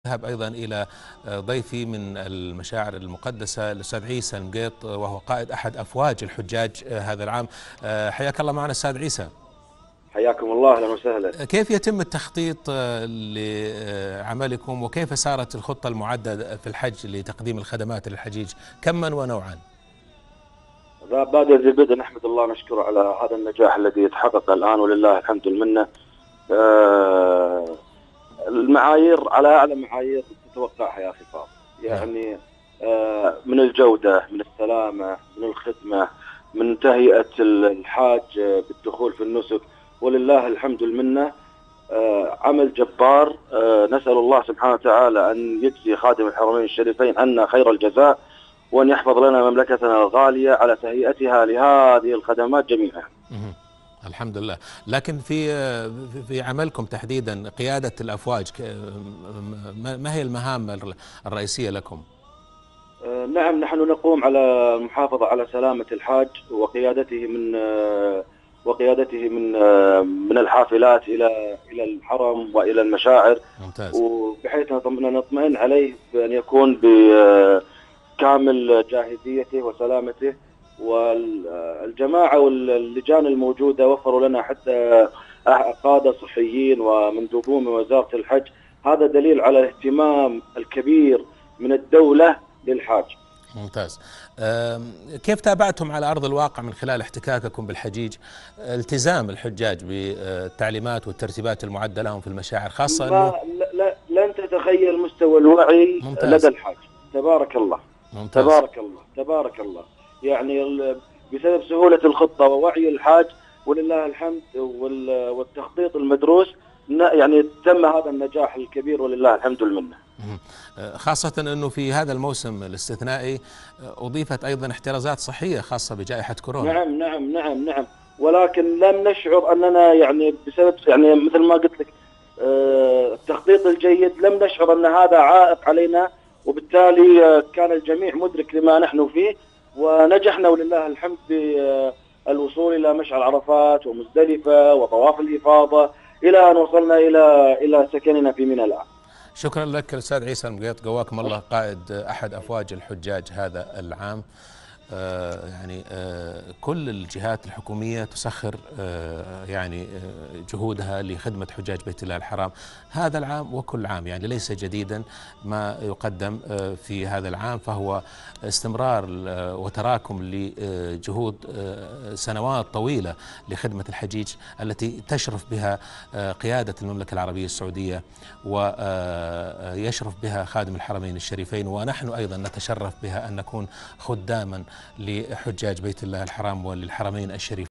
أذهب أيضا إلى ضيفي من المشاعر المقدسة الأستاذ عيسى المقيط، وهو قائد أحد أفواج الحجاج هذا العام. حياك الله معنا أستاذ عيسى. حياكم الله، اهلا وسهلا. كيف يتم التخطيط لعملكم، وكيف سارت الخطة المعدة في الحج لتقديم الخدمات للحجيج كما ونوعا؟ بعد ذي البدء نحمد الله ونشكره على هذا النجاح الذي يتحقق الآن، ولله الحمد والمنة. المعايير على أعلى معايير تتوقعها يا أخي فاضل، يعني من الجودة، من السلامة، من الخدمة، من تهيئة الحاج بالدخول في النسك، ولله الحمد والمنة. عمل جبار. نسأل الله سبحانه وتعالى أن يجزي خادم الحرمين الشريفين عنا خير الجزاء، وأن يحفظ لنا مملكتنا الغالية على تهيئتها لهذه الخدمات جميعا. الحمد لله. لكن في عملكم تحديدا قيادة الأفواج، ما هي المهام الرئيسية لكم؟ نعم، نحن نقوم على المحافظة على سلامة الحاج وقيادته من الحافلات إلى الحرم وإلى المشاعر. ممتاز. وبحيث نطمئن عليه بأن يكون بكامل جاهزيته وسلامته. والجماعة واللجان الموجودة وفروا لنا حتى قادة صحيين ومندوبون من وزارة الحج. هذا دليل على الاهتمام الكبير من الدولة للحاج. ممتاز. كيف تابعتم على أرض الواقع من خلال احتكاككم بالحجيج التزام الحجاج بالتعليمات والترتيبات المعدة لهم في المشاعر، خاصة أنه لن تتخيل مستوى الوعي لدى الحاج. تبارك الله. ممتاز. تبارك الله، تبارك الله. يعني بسبب سهولة الخطة ووعي الحاج ولله الحمد والتخطيط المدروس، يعني تم هذا النجاح الكبير ولله الحمد والمنة. خاصة أنه في هذا الموسم الاستثنائي أضيفت أيضا احترازات صحية خاصة بجائحة كورونا. نعم نعم نعم نعم، ولكن لم نشعر أننا يعني بسبب يعني مثل ما قلت لك التخطيط الجيد، لم نشعر أن هذا عائق علينا، وبالتالي كان الجميع مدرك لما نحن فيه، ونجحنا ولله الحمد بالوصول إلى مشعر عرفات ومزدلفة وطواف الإفاضة إلى أن وصلنا إلى سكننا في منى الآن. شكرا لك الأستاذ عيسى المقيط، قواكم الله، قائد أحد أفواج الحجاج هذا العام. كل الجهات الحكومية تسخر جهودها لخدمة حجاج بيت الله الحرام هذا العام وكل عام، يعني ليس جديدا ما يقدم في هذا العام، فهو استمرار وتراكم لجهود سنوات طويلة لخدمة الحجيج التي تشرف بها قيادة المملكة العربية السعودية ويشرف بها خادم الحرمين الشريفين، ونحن أيضا نتشرف بها أن نكون خداما لحجاج بيت الله الحرام وللحرمين الشريفين.